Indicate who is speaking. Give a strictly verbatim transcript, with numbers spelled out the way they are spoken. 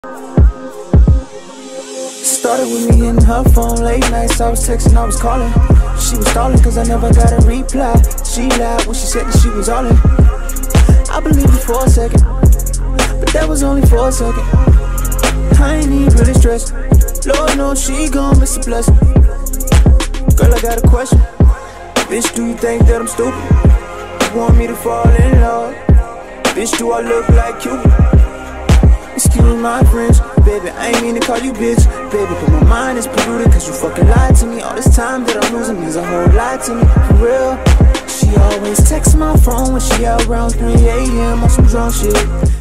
Speaker 1: Started with me hitting her phone late nights. I was texting, I was calling. She was stalling cause I never got a reply. She lied when she said that she was all in. I believed it for a second, but that was only for a second. I ain't even really stressed. Lord knows she gon' miss a blessing. Girl, I got a question. Bitch, do you think that I'm stupid? You want me to fall in love? Bitch, do I look like Cupid? Excuse my French, baby, I ain't mean to call you bitch, baby, but my mind is polluted cause you fucking lied to me. All this time that I'm losing means a whole lot to me, for real. She always texts my phone when she out around three A M on some drunk shit.